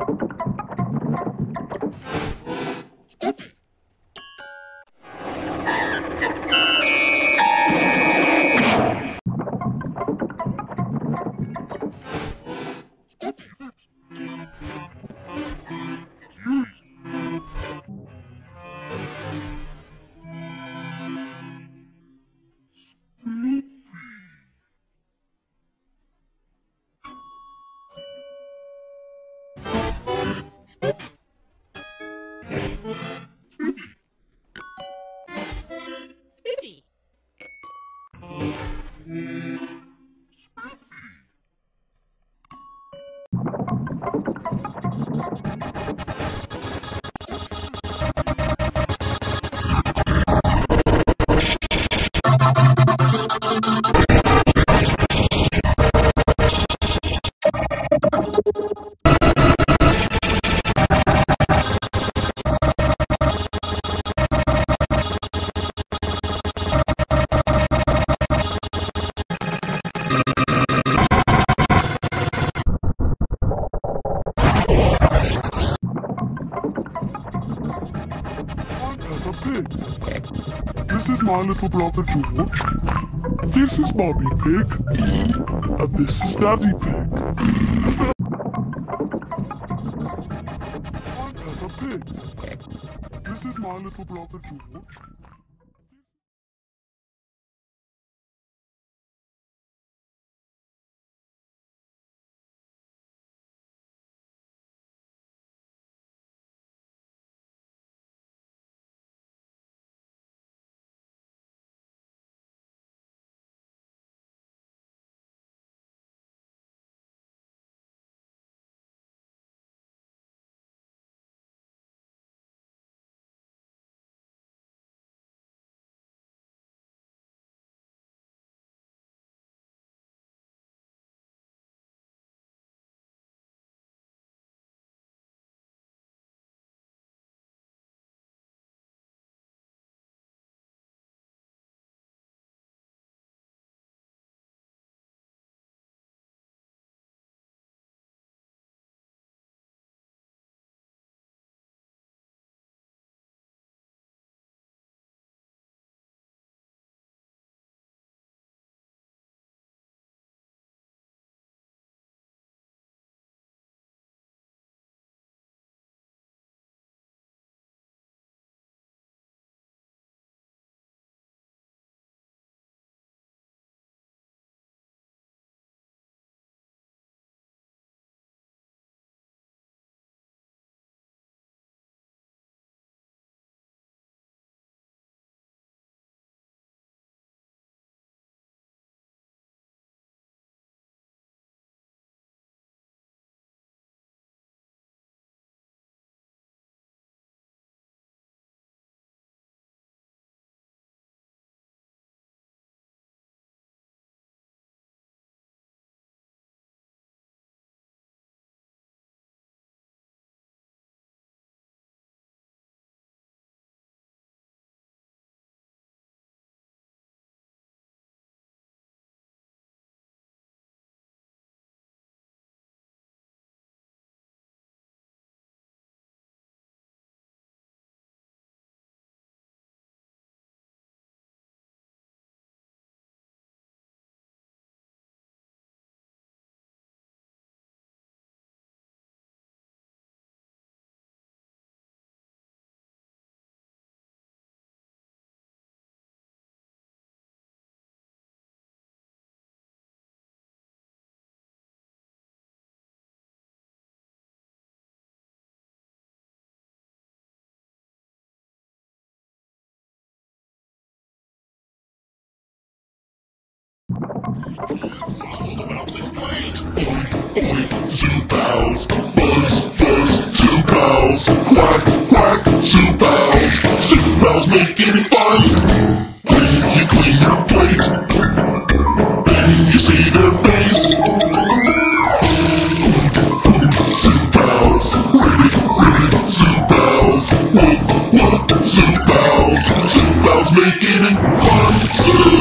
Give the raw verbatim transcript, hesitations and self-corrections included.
This is my little brother George. This is Mommy Pig. And this is Daddy Pig. I'm Peppa Pig. This is my little brother George. Two pals, buzz, buzz, two pals, quack, quack, two pals, two pals making it fun. When you clean your plate, then you see their face. Two pals, ribbit, ribbit, two pals, woof, woof, two pals, two pals making it fun.